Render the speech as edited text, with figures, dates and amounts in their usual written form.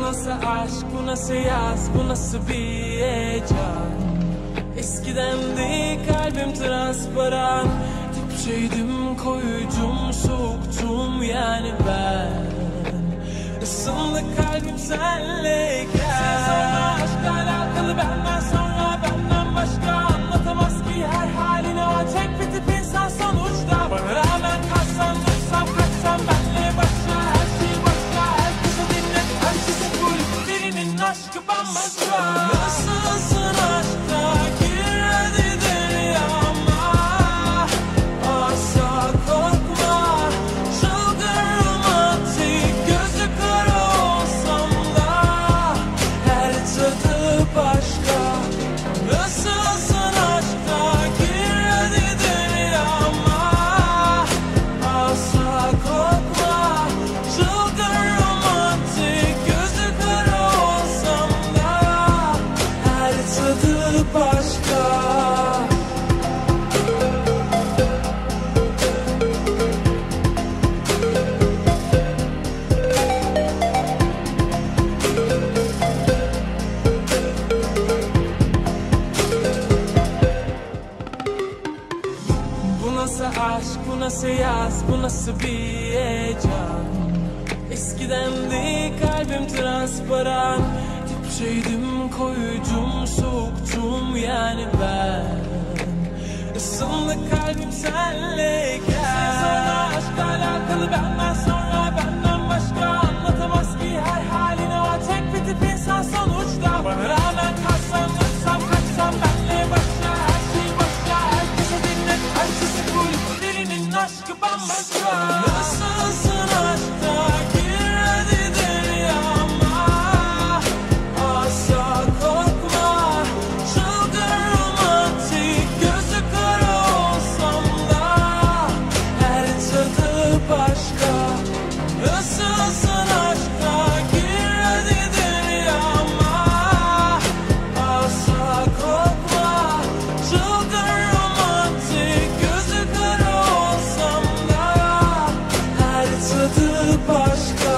nasıl aşk, bu nasıl yaz, bu nasıl bir heyecan. Eskiden de kalbim transparan, dipçeydim, koyucum, soğuktum yani ben. Isındı kalbim senleyken. Sen sonra aşkla alakalı benden sonra benden başka anlatamaz ki her haline o tek bir tip insan sonuçta. Bana rağmen kalsam dursam kaçsam benle başla, her şey başka, herkese dinlet, herkese full. Birinin aşkı bambaşka. Nasılsın aşkta, gir hadi deryama. Asla korkma, çılgın romantik, gözü kara olsam da her tadı başka. Nasılsın aşkta, gir hadi deryama. Asla korkma, çılgın romantik, gözü kara olsam da her tadı başka. Bu nasıl aşk, bu nasıl yaz, bu nasıl bir heyecan. Eskiden de kalbim transparan, dipçeydim, koyucum, soğuktum yani ben. Isındı kalbim senleyken. Sen sonra aşkla alakalı benden sonra benden başka anlatamaz ki her haline o tek bir tip insan sonuçta. Bana rağmen kalsam dursam kaçsam benle başla, her şey başka, herkese dinlet, herkese full. Birinin aşkı bambaşka. Nasılsın aşkta, gir hadi deryama. Asla korkma, çılgın romantik, gözü kara olsam da her tadı başka. Nasılsın aşkta, gir hadi deryama. Asla korkma, çılgın romantik, gözü kara olsam da her tadı başka.